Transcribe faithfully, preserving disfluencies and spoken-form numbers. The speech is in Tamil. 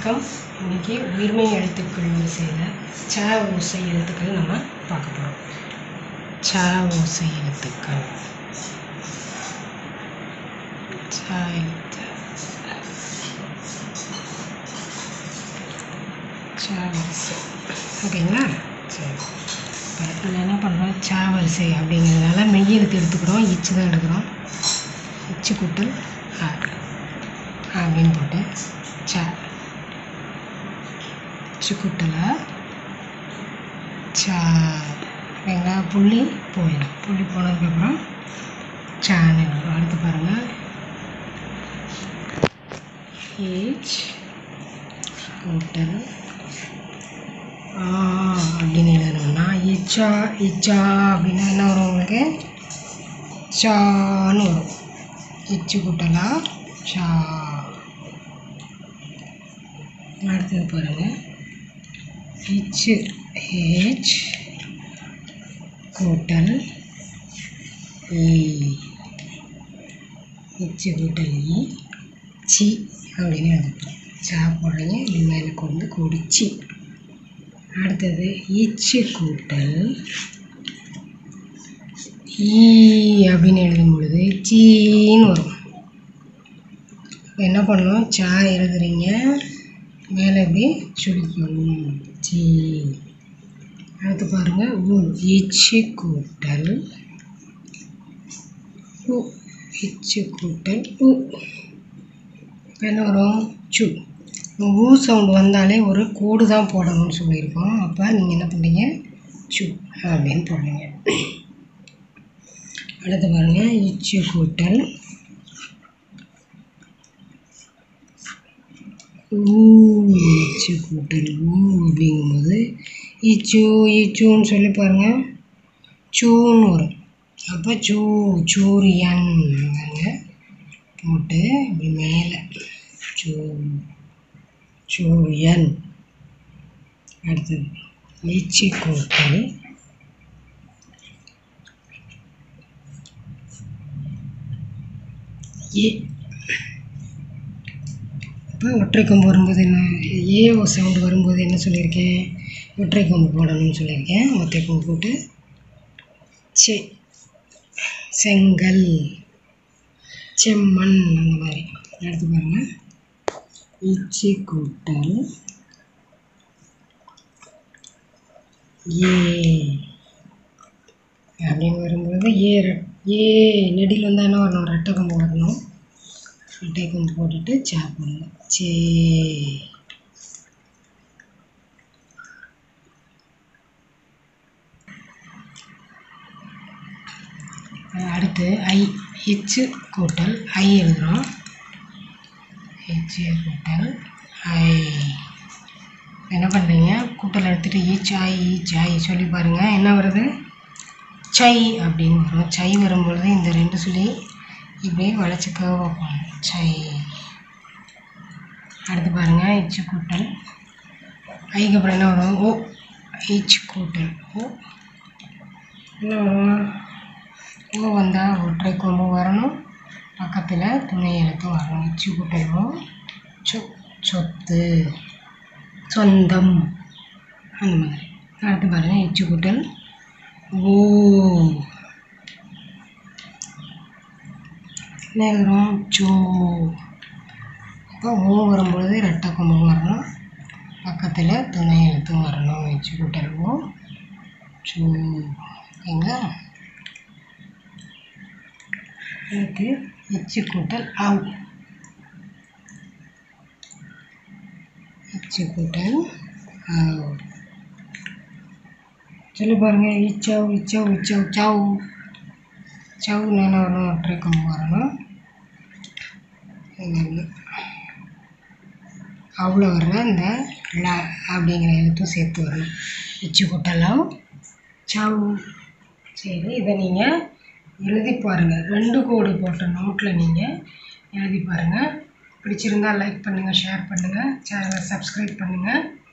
வணக்கம். இன்றைக்கி உயிர்மெய் எழுத்துக்கள் வரிசையில் ச ஓசை எழுத்துக்கள் நம்ம பார்க்க போகிறோம். ச ஓசை எழுத்துக்கள் ச எழுத்து ச வரிசை. ஓகேங்களா? சரி, இப்போ இதில் என்ன பண்ணுறோம்? ச வரிசை அப்படிங்கிறதுனால மெய் எழுத்து எடுத்துக்கிறோம். இச்சு தான் எடுக்கிறோம். இச்சு கூட்டல் அ அப்படின்னு போட்டு ச கூட்டல ச எங்க புள்ளி போயிடும். புள்ளி போனதுக்கப்புறம் சான்னு வரும். அடுத்து பாருங்கள், ஏச் கூட்டல் ஆ அப்படின்னு எழுதணும்னா இச்சா இச்சா அப்படின்னா என்ன வரும்? உங்களுக்கு சான்னு வரும். இச்சு கூட்டலா சா. அடுத்தது பாருங்கள், இச்சு ஹேச் கூட்டல் இ. இச்சு கூட்டல் இ சி அப்படின்னு எழுதிப்போம். சா போடுறீங்க, இது மேலே கொண்டு கூடிச்சு. அடுத்தது இச்சு கூட்டல் ஈ அப்படின்னு எழுதும் பொழுது சீன்னு வரும். என்ன பண்ணணும்? சா எழுதுறீங்க, மேலே எப்படி சுழிக்கணும், சி. அடுத்து பாருங்கள், உ இச்சு கூட்டல் உ. இச்சு கூட்டல் உ என்ன வரும்? சு. ஊ சவுண்டு வந்தாலே ஒரு கோடு தான் போடணும்னு சொல்லியிருக்கோம். அப்போ நீங்கள் என்ன பண்ணுறீங்க? சு அப்படின்னு போடுறீங்க. அடுத்து பாருங்கள், இச்சு கூட்டல் ஊ. இச்சு கூட்டல் ஊ அப்படிங்கும்போது இச்சு இச்சுன்னு சொல்லி பாருங்கள், சூன்னு வரும். அப்போ சூ சூரியன் போட்டு இப்படி மேலே சூ சூரியன். அடுத்தது இச்சு கூட்டல் ஏ. இப்போ ஒற்றை கொம்பு வரும்போது என்ன? ஏ ஓ சவுண்டு வரும்போது என்ன சொல்லியிருக்கேன்? ஒற்றை கொம்பு போடணும்னு சொல்லியிருக்கேன். ஒற்றை கொம்பு போட்டு செ செங்கல் செம்மண் அந்த மாதிரி. அடுத்து பாருங்கள், இச்சு கூட்டல் ஏ அப்படின்னு வரும்போது ஏ ஏ நெடில் வந்தால் என்ன வரணும்? ரெட்டை கொம்பு வரணும். ரெட்டை கொம்பு போட்டுட்டு சா போடணும், சே. அடுத்து ஐ. இச்சு கூட்டல் ஐ எழுதுகிறோம். இச்சு கூட்டல் ஐ. என்ன பண்ணுறீங்க? கூட்டல் எடுத்துகிட்டு ஈச்சாய் ஈச்சாய் சொல்லி பாருங்கள், என்ன வருது? சை அப்படின்னு வரும். சை வரும்பொழுது இந்த ரெண்டு சொல்லி இப்படியே வளைச்சிக்க வைப்போம், சை. அடுத்து பாருங்கள், இச்சு கூட்டல் ஐக்கு அப்புறம் என்ன வரும்? ஓ. இச்சு கூட்டல் ஓ என்ன வரும்? ஓ வந்தால் ஒற்றை கொம்பு வரணும், பக்கத்தில் துணை எழுத்து வரணும். இச்சு கூட்டல் ஓ சொ சொத்து சொந்தம் அந்த மாதிரி. அடுத்து பாருங்கள், இச்சு கூட்டல் ஓ என்ன எழுதுகிறோம்? சோ. இப்போ ஓ வரும்பொழுது ரெட்டை கொம்பு வரணும், பக்கத்தில் துணை எழுத்தும் வரணும். இச்சு கூட்டல் ஓ சோ. ஓகேங்களா? அடுத்து இச்சு கூட்டல் ஆவ். இச்சு கூட்டல் ஆவ் சொல்லி பாருங்கள், இச்சவ் இச்சவ் இச்சவ் சவ். சவ் என்ன வரணும்? ஒற்றை கொம்பு வரணும். அவ்வளோ வர்ற இந்த ல அப்படிங்கிற எழுத்தும் சேர்த்து வரணும். இச்சு கூட்டலாம் சவ். சரி, இதை நீங்கள் எழுதி பாருங்கள். ரெண்டு கோடு போட்ட நோட்டில் நீங்கள் எழுதி பாருங்கள். பிடிச்சிருந்தால் லைக் பண்ணுங்கள், ஷேர் பண்ணுங்கள், சேனலை சப்ஸ்கிரைப் பண்ணுங்கள்.